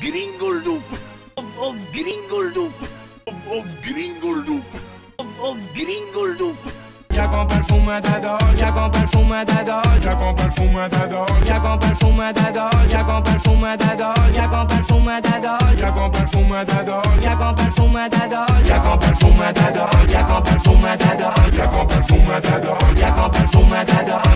Gringoldoof. Of Gringoldoof. Of Gringoldoof. Of Gringoldoof. Ya con perfume de Dol, ya con perfume de Dol, ya con perfume de Dol, ya con perfume de Dol, ya con perfume de Dol, ya con perfume de Dol, ya con perfume de Dol, ya con perfume de Dol, ya con perfume de Dol, ya con perfume de Dol, ya con perfume de Dol, ya con perfume de Dol.